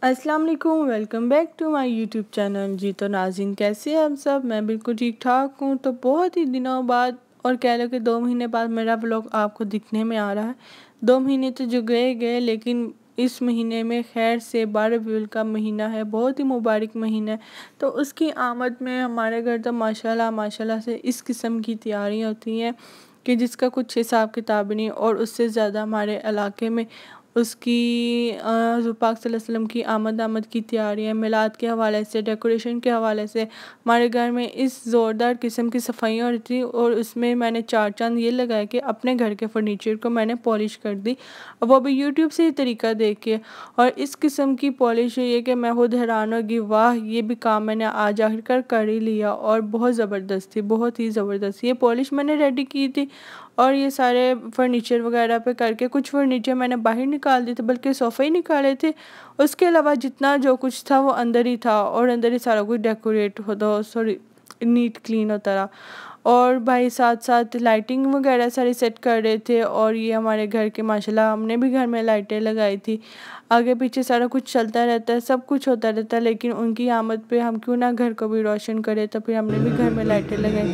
अस्सलाम वालेकुम, welcome back to my YouTube channel. जी तो नाज़रीन, कैसे हैं आप सब? मैं बिल्कुल ठीक ठाक हूँ। तो बहुत ही दिनों बाद और कह लो कि 2 महीने बाद मेरा व्लॉग आपको दिखने में आ रहा है। 2 महीने तो जो गए गए, लेकिन इस महीने में खैर से 12 रबीउल का महीना है, बहुत ही मुबारक महीना है। तो उसकी आमद में हमारे घर तो माशाल्लाह माशाल्लाह से इस किस्म की तैयारियाँ होती हैं कि जिसका कुछ हिसाब किताब नहीं। और उससे ज़्यादा हमारे इलाके में उसकी हुज़ूर पाक सल्लल्लाहु अलैहि वसल्लम की आमद की तैयारियाँ, मिलाद के हवाले से, डेकोरेशन के हवाले से हमारे घर में इस ज़ोरदार किस्म की सफाइयाँ हो रही थी। और उसमें मैंने चार चाँद ये लगाए कि अपने घर के फर्नीचर को मैंने पॉलिश कर दी, और वो भी यूट्यूब से ही तरीका देख के। और इस किस्म की पॉलिश हुई है कि मैं खुद हैरान होगी, वाह ये भी काम मैंने आज आखिरकार कर ही लिया। और बहुत ज़बरदस्त थी, बहुत ही ज़बरदस्त। ये पॉलिश मैंने रेडी की थी और ये सारे फर्नीचर वगैरह पे करके कुछ फर्नीचर मैंने बाहर निकाल दिए थे, बल्कि सोफ़े ही निकाले थे। उसके अलावा जितना जो कुछ था वो अंदर ही था, और अंदर ही सारा कुछ डेकोरेट होता, सॉरी नीट क्लीन होता रहा। और भाई साथ साथ लाइटिंग वगैरह सारी सेट कर रहे थे। और ये हमारे घर के माशाल्लाह हमने भी घर में लाइटें लगाई थी। आगे पीछे सारा कुछ चलता रहता है, सब कुछ होता रहता है, लेकिन उनकी आमद पे हम क्यों ना घर को भी रोशन करें। तो फिर हमने भी घर में लाइटें लगाई।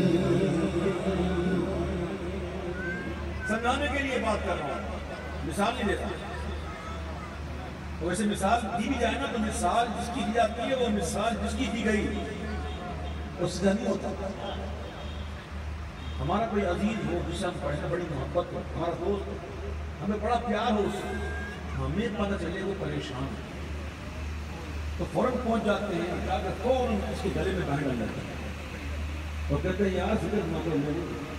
समझाने के लिए बात कर रहा हूँ, मिसाल नहीं देता। तो वैसे मिसाल दी भी जाए ना, तो मिसाल जिसकी दी जाती है वो मिसाल जिसकी दी गई उससे नहीं होता। हमारा कोई अजीज हो जिससे हम पढ़े, बड़ी मोहब्बत हो, हमारा दोस्त हो, हमें बड़ा प्यार हो उससे, हमें पता चले वो परेशान है तो फौरन पहुंच जाते हैं, जाकर फौरन उसके गले में बहन डाल जाते हैं और कहते हैं यार फिक्र मत करो,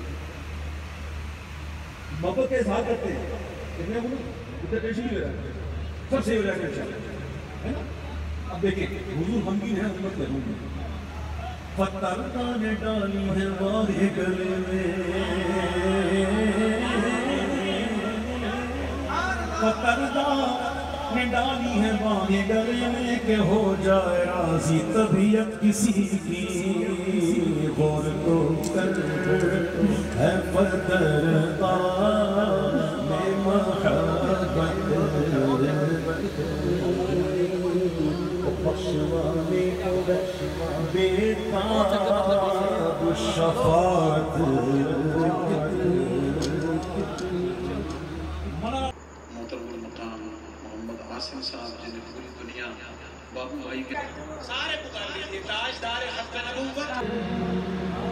मोहब्बत का इजहार करते हैं। कितने बोलो इतना टेंशन नहीं ले रहा, सब सही हो जाएगा इंशाल्लाह, है ना। अब देखिए हुजूर गमगीन है, उम्मत लगूंगी फतरदा ने डाली है वाहे गले में, फतरदा ने डाली है वाहे गले में के हो जाए राजी तबीयत किसी की, गौर तो कर है फतरदा में महब्बत बख्शवाने बेताब शफाअत। मोहतरम मकाम मोहम्मद आसिम साहब जिन्हें पूरी दुनिया बाबू भाई के सारे पुकार लीजिए ताजदार खत्म नबूवत।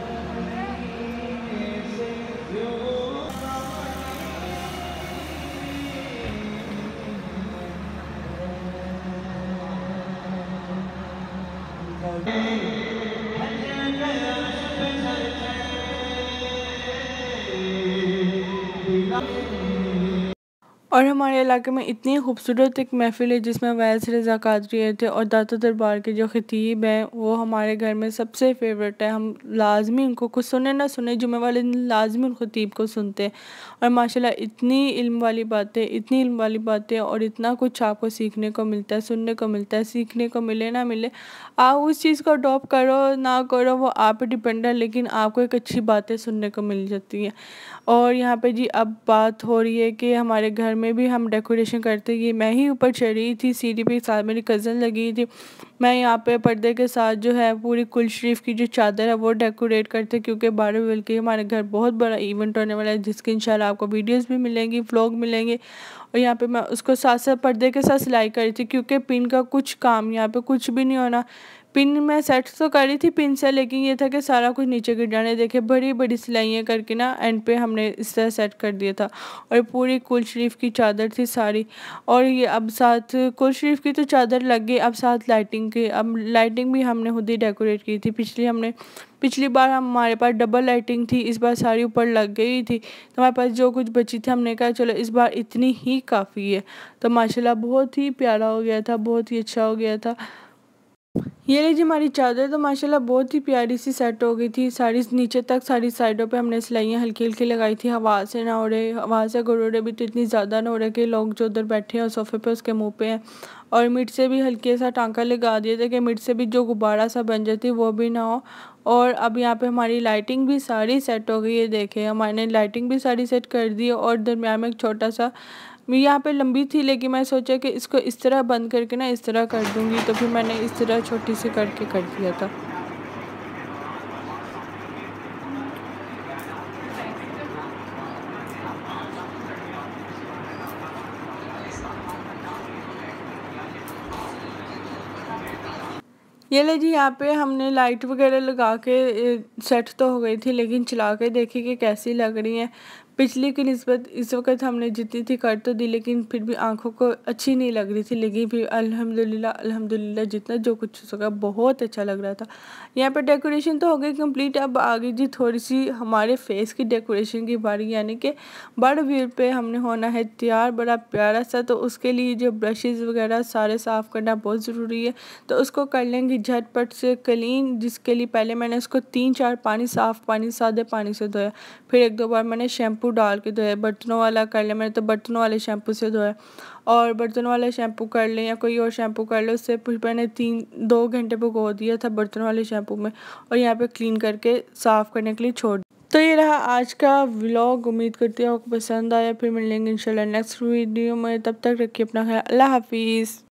और हमारे इलाके में इतनी खूबसूरत एक महफ़िल है जिसमें वैस रज़ा कादरी आए थे, और दाता दरबार के जो ख़तीब हैं वो हमारे घर में सबसे फेवरेट है। हम लाज़मी उनको कुछ सुने ना सुने, जुमे वाले दिन लाज़मी उन ख़तीब को सुनते हैं। और माशाल्लाह इतनी इल्म वाली बातें, इतनी इल्म वाली बातें, और इतना कुछ आपको सीखने को मिलता है, सुनने को मिलता है। सीखने को मिले ना मिले, आप उस चीज़ को अडॉप्ट करो ना करो वो आप पे डिपेंड है, लेकिन आपको एक अच्छी बातें सुनने को मिल जाती हैं। और यहाँ पे जी अब बात हो रही है कि हमारे घर में भी हम डेकोरेशन करते हैं। ये मैं ही ऊपर चढ़ रही थी सीढ़ी पे, साथ मेरी कज़न लगी थी। मैं यहाँ पे पर्दे के साथ जो है पूरी कुल शरीफ की जो चादर है वो डेकोरेट करते, क्योंकि 12 रबीउल के हमारे घर बहुत बड़ा इवेंट होने वाला है, जिसके इंशाल्लाह आपको वीडियोस भी मिलेंगी, व्लॉग मिलेंगे। और यहाँ पे मैं उसको साथ साथ पर्दे के साथ सिलाई कर रही थी, क्योंकि पिन का कुछ काम यहाँ पे कुछ भी नहीं होना। पिन मैं सेट तो कर रही थी पिन से, लेकिन ये था कि सारा कुछ नीचे गिर जाने। देखे बड़ी बड़ी सिलाइयाँ करके ना एंड पे हमने इस तरह सेट कर दिया था। और पूरी कुल शरीफ की चादर थी सारी। और ये अब साथ कुल शरीफ की तो चादर लग गई, अब साथ लाइटिंग की, अब लाइटिंग भी हमने खुद ही डेकोरेट की थी। पिछली बार हमारे पास डबल लाइटिंग थी, इस बार सारी ऊपर लग गई थी। तो हमारे पास जो कुछ बची थी हमने कहा चलो इस बार इतनी ही काफ़ी है। तो माशाल्लाह बहुत ही प्यारा हो गया था, बहुत ही अच्छा हो गया था। ये लीजिए हमारी चादर तो माशाल्लाह बहुत ही प्यारी सी सेट हो गई थी। सारी नीचे तक सारी साइडों पे हमने सिलाइयाँ हल्की हल्की लगाई थी, हवा से ना उड़े। हवा से अगर उड़े भी तो इतनी ज़्यादा ना उड़े कि लोग जो उधर बैठे हैं सोफ़े पे उसके मुंह पे हैं। और मिट से भी हल्के सा टांका लगा दिए थे कि मिट से भी जो गुब्बारा सा बन जाती वो भी ना हो। और अब यहाँ पे हमारी लाइटिंग भी सारी सेट हो गई है। देखें हमारे लाइटिंग भी सारी सेट कर दी है, और दरमियान में एक छोटा सा यहाँ पे लंबी थी, लेकिन मैं सोचा कि इसको इस तरह बंद करके ना इस तरह कर दूँगी, तो फिर मैंने इस तरह छोटी सी करके कर दिया था। ये ले जी, यहाँ पे हमने लाइट वगैरह लगा के सेट तो हो गई थी, लेकिन चला के देखी कि कैसी लग रही हैं। पिछली की निस्बत इस वक्त हमने जितनी थी कर तो दी, लेकिन फिर भी आंखों को अच्छी नहीं लग रही थी। लेकिन फिर अल्हम्दुलिल्लाह अल्हम्दुलिल्लाह जितना जो कुछ हो सका बहुत अच्छा लग रहा था। यहाँ पे डेकोरेशन तो हो गई कंप्लीट। अब आ गई जी थोड़ी सी हमारे फेस की डेकोरेशन की बारी, यानी कि बर्ड व्यू पे हमने होना है तैयार बड़ा प्यारा सा। तो उसके लिए जो ब्रशेज़ वगैरह सारे साफ़ करना बहुत ज़रूरी है, तो उसको कर लेंगे झटपट से क्लीन। जिसके लिए पहले मैंने उसको 3-4 पानी साफ़ पानी सादे पानी से धोया, फिर 1-2 बार मैंने शैम्पू डाल के धोया। बर्तनों वाला कर लिया मैंने, तो बर्तनों वाले शैम्पू से धोया। और बर्तनों वाला शैम्पू कर लें या कोई और शैम्पू कर लो, उससे फिर मैंने 2 घंटे भिगो दिया था बर्तनों वाले शैम्पू में, और यहाँ पे क्लीन करके साफ़ करने के लिए छोड़ दिया। तो ये रहा आज का व्लॉग। उम्मीद करती हूँ आपको पसंद आया। फिर मिलेंगे इंशाल्लाह नेक्स्ट वीडियो में। तब तक रखिए अपना ख्याल। अल्लाह हाफिज़।